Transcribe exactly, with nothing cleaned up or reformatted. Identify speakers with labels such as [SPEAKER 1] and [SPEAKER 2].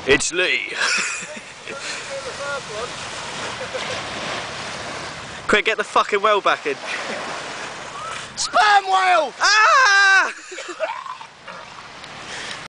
[SPEAKER 1] It's Lee. Quick, get the fucking whale back in.
[SPEAKER 2] Sperm whale!